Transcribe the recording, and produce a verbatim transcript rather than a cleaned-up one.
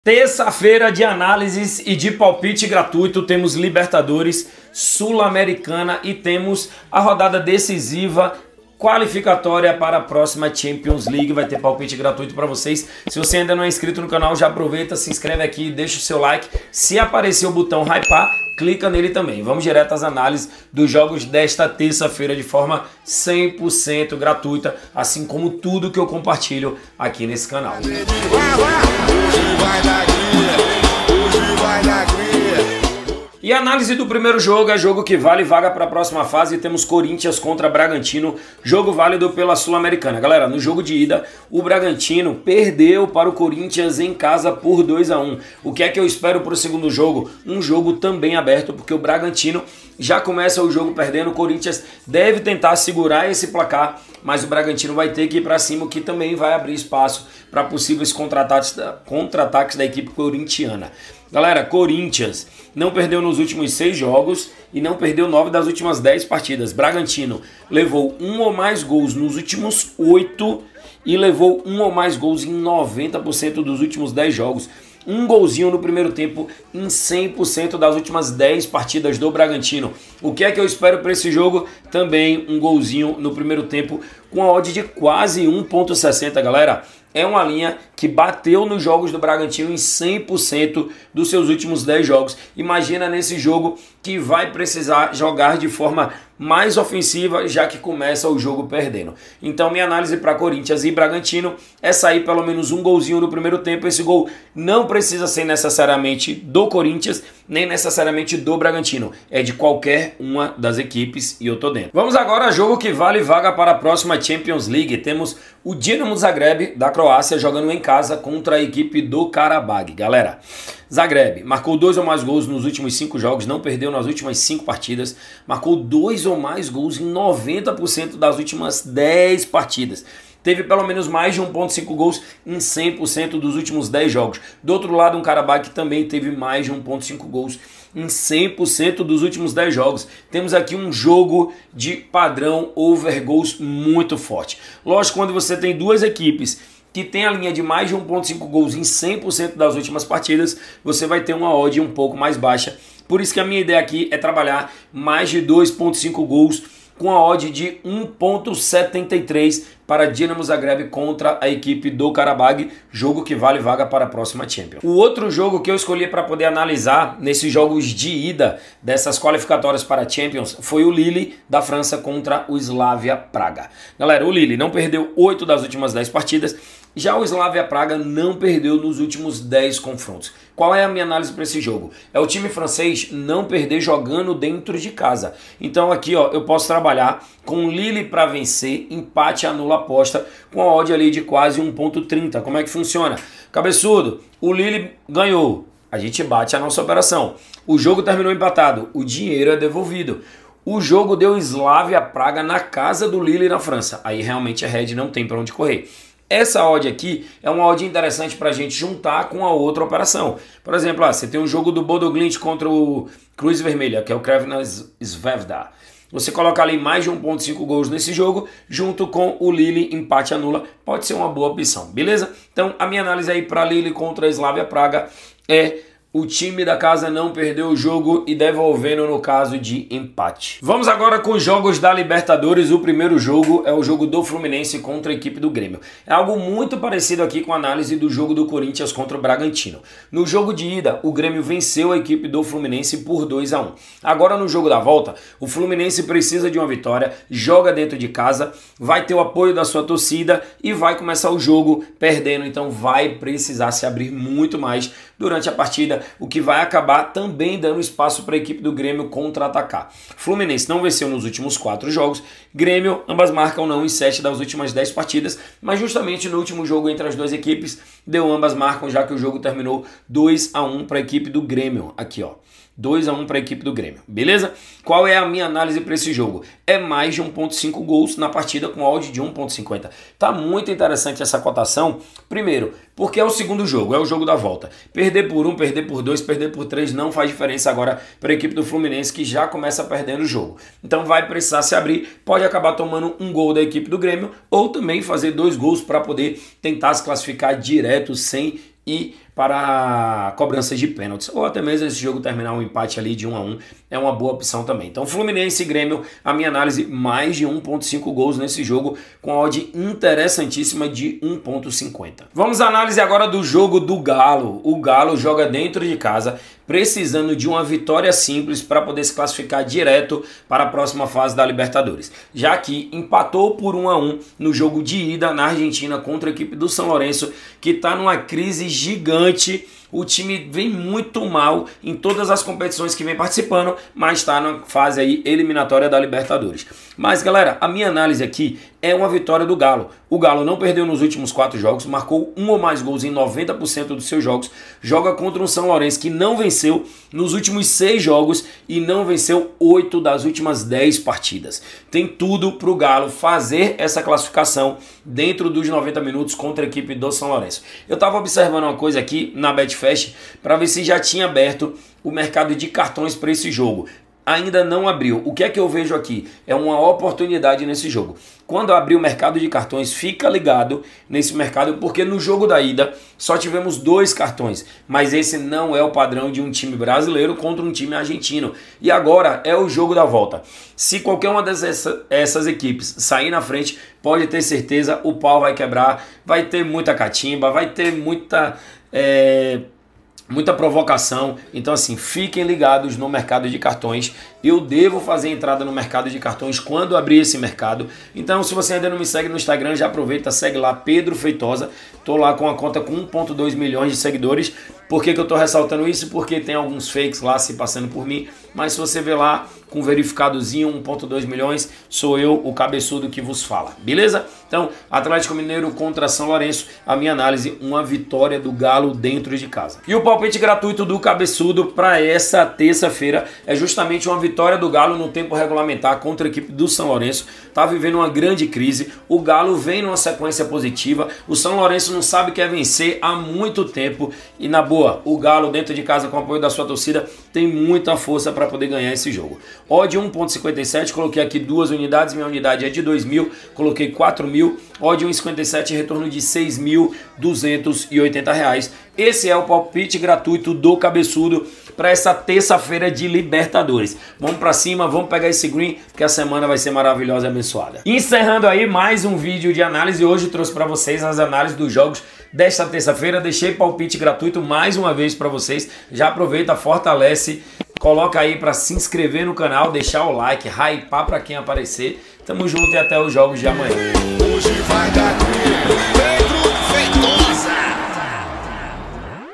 Terça-feira de análises e de palpite gratuito, temos Libertadores, Sul-Americana e temos a rodada decisiva qualificatória para a próxima Champions League. Vai ter palpite gratuito para vocês. Se você ainda não é inscrito no canal, já aproveita, se inscreve aqui, deixa o seu like. Se aparecer o botão hypar, clica nele também. Vamos direto às análises dos jogos desta terça-feira de forma cem por cento gratuita, assim como tudo que eu compartilho aqui nesse canal. E a análise do primeiro jogo é jogo que vale vaga para a próxima fase. Temos Corinthians contra Bragantino, jogo válido pela Sul-Americana. Galera, no jogo de ida, o Bragantino perdeu para o Corinthians em casa por dois a um. O que é que eu espero para o segundo jogo? Um jogo também aberto, porque o Bragantino já começa o jogo perdendo. O Corinthians deve tentar segurar esse placar, mas o Bragantino vai ter que ir para cima, o que também vai abrir espaço para possíveis contra-ataques da, contra-ataques da equipe corintiana. Galera, Corinthians não perdeu nos últimos seis jogos e não perdeu nove das últimas dez partidas. Bragantino levou um ou mais gols nos últimos oito e levou um ou mais gols em noventa por cento dos últimos dez jogos. Um golzinho no primeiro tempo em cem por cento das últimas dez partidas do Bragantino. O que é que eu espero para esse jogo? Também um golzinho no primeiro tempo com a odd de quase um ponto sessenta, galera. É uma linha que bateu nos jogos do Bragantino em cem por cento dos seus últimos dez jogos. Imagina nesse jogo que vai precisar jogar de forma mais ofensiva, já que começa o jogo perdendo. Então minha análise para Corinthians e Bragantino é sair pelo menos um golzinho no primeiro tempo. Esse gol não precisa ser necessariamente do Corinthians, nem necessariamente do Bragantino. É de qualquer uma das equipes e eu tô dentro. Vamos agora a jogo que vale vaga para a próxima Champions League. Temos o Dinamo Zagreb da Croácia jogando em casa contra a equipe do Qarabag. Galera, Zagreb marcou dois ou mais gols nos últimos cinco jogos, não perdeu nas últimas cinco partidas, marcou dois ou mais gols em noventa por cento das últimas dez partidas. Teve pelo menos mais de um ponto cinco gols em cem por cento dos últimos dez jogos. Do outro lado, um Qarabag que também teve mais de um ponto cinco gols em cem por cento dos últimos dez jogos. Temos aqui um jogo de padrão over gols muito forte. Lógico, quando você tem duas equipes que tem a linha de mais de um ponto cinco gols em cem por cento das últimas partidas, você vai ter uma odd um pouco mais baixa. Por isso que a minha ideia aqui é trabalhar mais de dois ponto cinco gols com a odd de um ponto setenta e três para Dinamo Zagreb contra a equipe do Qarabag, jogo que vale vaga para a próxima Champions. O outro jogo que eu escolhi para poder analisar nesses jogos de ida dessas qualificatórias para a Champions foi o Lille da França contra o Slavia Praga. Galera, o Lille não perdeu oito das últimas dez partidas, já o Slavia Praga não perdeu nos últimos dez confrontos. Qual é a minha análise para esse jogo? É o time francês não perder jogando dentro de casa. Então aqui ó, eu posso trabalhar com o Lille para vencer, empate anula aposta, com a odd ali de quase um ponto trinta. Como é que funciona? Cabeçudo, o Lille ganhou, a gente bate a nossa operação. O jogo terminou empatado, o dinheiro é devolvido. O jogo deu Slavia Praga na casa do Lille na França. Aí realmente a Red não tem para onde correr. Essa odd aqui é uma odd interessante para a gente juntar com a outra operação. Por exemplo, ah, você tem um jogo do Bodo Glimt contra o Cruz Vermelha, que é o Crvena Zvezda. Você coloca ali mais de um ponto cinco gols nesse jogo, junto com o Lille, empate anula, pode ser uma boa opção, beleza? Então a minha análise aí para Lille contra a Slavia Praga é o time da casa não perdeu o jogo e devolvendo no caso de empate. Vamos agora com os jogos da Libertadores. O primeiro jogo é o jogo do Fluminense contra a equipe do Grêmio. É algo muito parecido aqui com a análise do jogo do Corinthians contra o Bragantino. No jogo de ida, o Grêmio venceu a equipe do Fluminense por dois a um. Agora no jogo da volta, o Fluminense precisa de uma vitória, joga dentro de casa, vai ter o apoio da sua torcida e vai começar o jogo perdendo. Então vai precisar se abrir muito mais durante a partida, o que vai acabar também dando espaço para a equipe do Grêmio contra-atacar. Fluminense não venceu nos últimos quatro jogos, Grêmio, ambas marcam não em sete das últimas dez partidas, mas justamente no último jogo entre as duas equipes, deu ambas marcam, já que o jogo terminou dois a um para a equipe do Grêmio. Aqui ó, dois a um para a equipe do Grêmio, beleza? Qual é a minha análise para esse jogo? É mais de um ponto cinco gols na partida com odd de um ponto cinquenta. Tá muito interessante essa cotação, primeiro, porque é o segundo jogo, é o jogo da volta. Perder por um, perder por dois, perder por três não faz diferença agora para a equipe do Fluminense, que já começa perdendo o jogo. Então vai precisar se abrir, pode acabar tomando um gol da equipe do Grêmio ou também fazer dois gols para poder tentar se classificar direto sem ir para cobranças de pênaltis, ou até mesmo esse jogo terminar um empate ali de um a um, é uma boa opção também. Então Fluminense e Grêmio, a minha análise, mais de um ponto cinco gols nesse jogo, com a odd interessantíssima de um ponto cinquenta. Vamos à análise agora do jogo do Galo. O Galo joga dentro de casa, precisando de uma vitória simples para poder se classificar direto para a próxima fase da Libertadores, já que empatou por um a um no jogo de ida na Argentina contra a equipe do São Lourenço, que está numa crise gigante. O time vem muito mal em todas as competições que vem participando, mas está na fase aí eliminatória da Libertadores. Mas galera, a minha análise aqui é uma vitória do Galo. O Galo não perdeu nos últimos quatro jogos, marcou um ou mais gols em noventa por cento dos seus jogos, joga contra um São Lourenço que não venceu nos últimos seis jogos e não venceu oito das últimas dez partidas. Tem tudo para o Galo fazer essa classificação dentro dos noventa minutos contra a equipe do São Lourenço. Eu estava observando uma coisa aqui na Betfast para ver se já tinha aberto o mercado de cartões para esse jogo. Ainda não abriu. O que é que eu vejo aqui? É uma oportunidade nesse jogo. Quando abrir o mercado de cartões, fica ligado nesse mercado, porque no jogo da ida só tivemos dois cartões, mas esse não é o padrão de um time brasileiro contra um time argentino. E agora é o jogo da volta. Se qualquer uma dessas essas equipes sair na frente, pode ter certeza, o pau vai quebrar, vai ter muita catimba, vai ter muita... É... muita provocação. Então assim, fiquem ligados no mercado de cartões. Eu devo fazer entrada no mercado de cartões quando abrir esse mercado. Então se você ainda não me segue no Instagram, já aproveita, segue lá, Pedro Feitosa. Tô lá com a conta com um ponto dois milhões de seguidores. Por que que eu tô ressaltando isso? Porque tem alguns fakes lá se passando por mim. Mas se você vê lá com verificadozinho, um ponto dois milhões, sou eu, o cabeçudo que vos fala. Beleza? Então, Atlético Mineiro contra São Lourenço, a minha análise, uma vitória do Galo dentro de casa. E o palpite gratuito do cabeçudo para essa terça-feira é justamente uma vitória do Galo no tempo regulamentar contra a equipe do São Lourenço. Tá vivendo uma grande crise, o Galo vem numa sequência positiva, o São Lourenço não sabe que é vencer há muito tempo e na boa, o Galo dentro de casa com o apoio da sua torcida tem muita força para poder ganhar esse jogo. Odd um ponto cinquenta e sete, coloquei aqui duas unidades, minha unidade é de dois mil, coloquei quatro mil, odd um vírgula cinquenta e sete, retorno de seis mil duzentos e oitenta reais. Esse é o palpite gratuito do cabeçudo para essa terça-feira de Libertadores. Vamos para cima, vamos pegar esse green, porque a semana vai ser maravilhosa e abençoada. Encerrando aí mais um vídeo de análise, hoje trouxe para vocês as análises dos jogos desta terça-feira, deixei palpite gratuito mais uma vez para vocês, já aproveita, fortalece, coloca aí para se inscrever no canal, deixar o like, hypar para quem aparecer. Tamo junto e até os jogos de amanhã. Hoje vai dar